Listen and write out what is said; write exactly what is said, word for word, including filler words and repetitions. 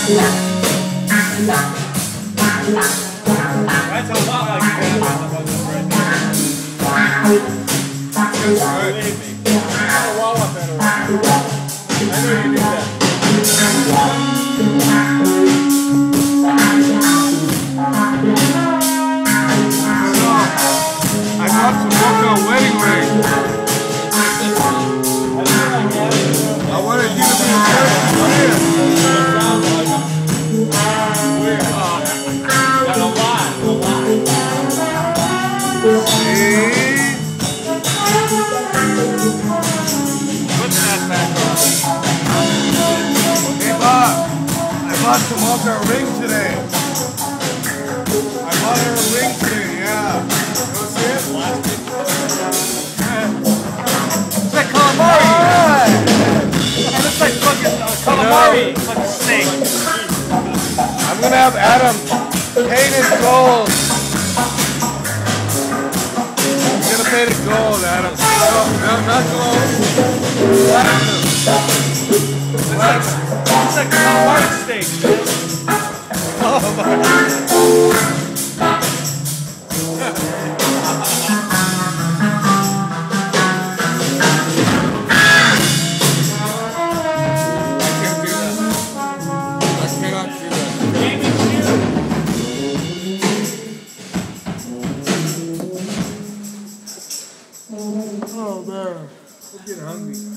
That's a lot like that. Believe me. I'll wallop it around. I know you do that. I got some Mocha wedding ring. I wanted you to be a church. Got a lot, a lot. Put that back on. Hey Bob, I bought some Mocha ring today. I bought her a ring today, yeah. You want to see it? It's like calamari. It looks like fucking uh, calamari. It's like a snake. I'm gonna have Adam paint it gold. I'm gonna paint it gold, Adam. No, no, not gold. Platinum. It's like, it's like calamari steak, man. Oh my God. Oh man, I'm getting hungry.